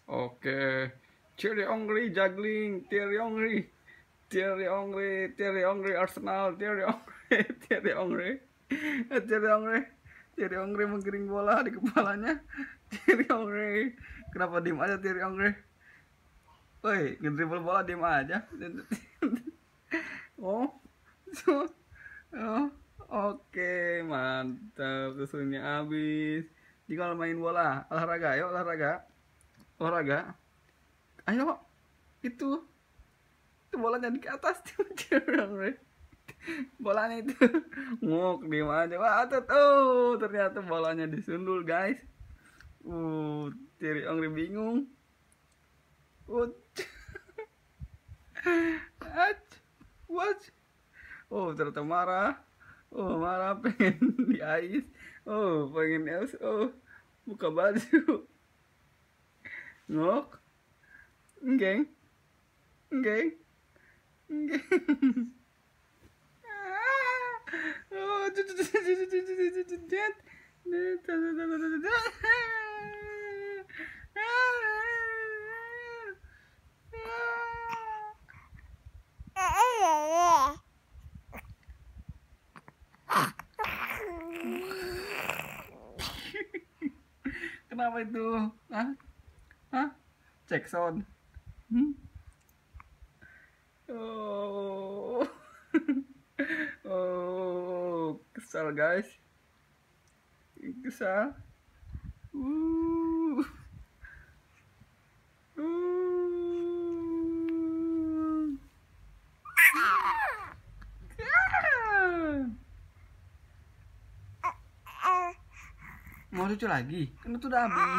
Oke. Thierry Henry juggling, Thierry Henry. Thierry Henry, Thierry Henry Arsenal, Thierry Henry, Thierry Henry. Thierry Henry. Thierry Henry menggiring bola di kepalanya. Thierry Henry. Kenapa diem aja Thierry Henry? Woi, ngedribble bola diem aja. Oh, so, oh, oke, mantap. Susunya habis. Jadi kalau main bola, olahraga, yuk olahraga, olahraga. Ayo, itu, itu bolanya di atas tuh, bolanya itu, ngok diem aja. Wah, ternyata bolanya disundul guys. Thierry Henry bingung. Uh, what? Oh, ternyata marah. Oh, marah pengen di ais. Oh, pengen ais. Oh, buka baju. Ngok. Enggeng. Enggeng. Enggeng. Oh, kenapa itu? Hah? Hah? Cek sound. Hmm? Oh. Oh, kesal guys. Kesal. Uh. Uh. Mau lucu lagi? Kan itu udah habis.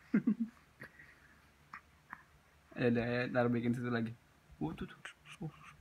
Ya udah, ya, ntar bikin situ lagi. Tuh, tuh, tuh.